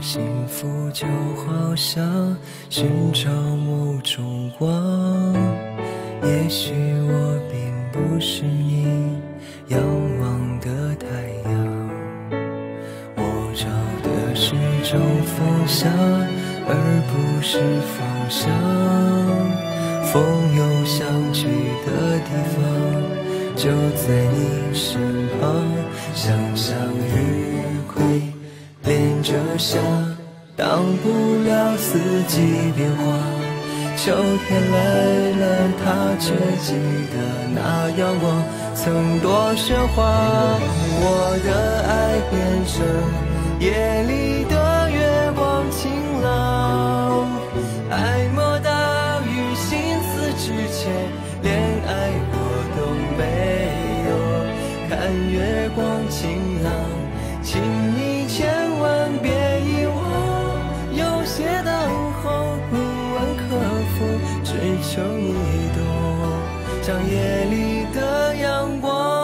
幸福就好像寻找某种光，也许我并不是你仰望的太阳，我找的是种方向，而不是方向。风有想去的地方，就在你身旁，想象日晷连着下，当不了四季变化。秋天来了，他却记得那阳光曾多喧哗。我的爱变成夜里的月光晴朗，爱莫大于心思之前，连爱过都没有。看月光晴朗，请你千万别遗忘，有些等候不问可否，只求你懂，像夜里的阳光。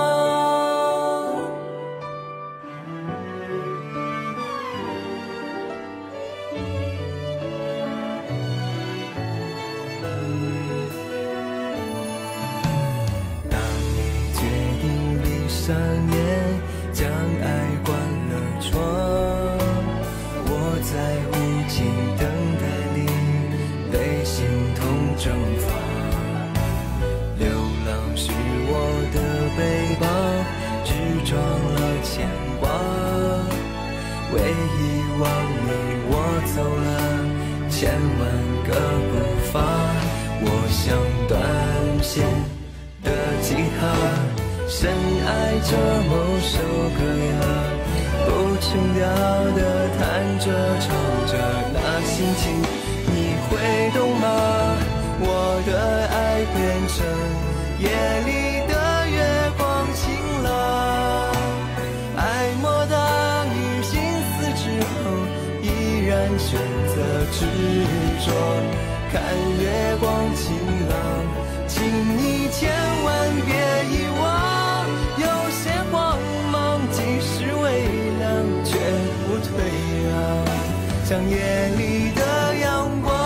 当你决定闭上眼，将爱关了窗，我在无尽等待里被心痛蒸发。流浪是我的背包，只装了牵挂，为遗忘你我走了千万个步伐。我像断线的吉他，深爱着某首歌呀，不情调地弹着唱着那心情，你会懂吗？我的爱变成夜里的月光晴朗，爱莫大于心思之后，依然选择执着。看月光晴朗，请你千万别遗忘，有些光芒即使微亮，绝不退让，像夜里的阳光。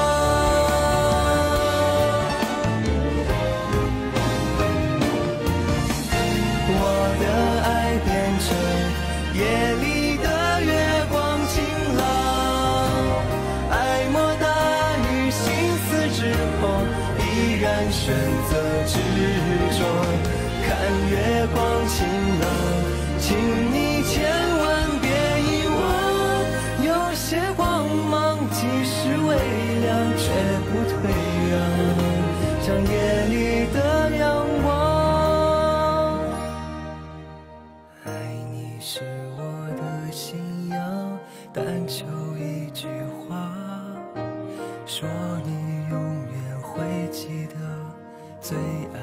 我的爱变成夜里的月光晴朗，爱莫大于心思之后，依然选择执着。看月光晴朗，请你千万别遗忘，有些光芒即使微亮，绝不退让，像夜里的阳光。爱你是我的信仰，但求一句话，说你永远会记得最爱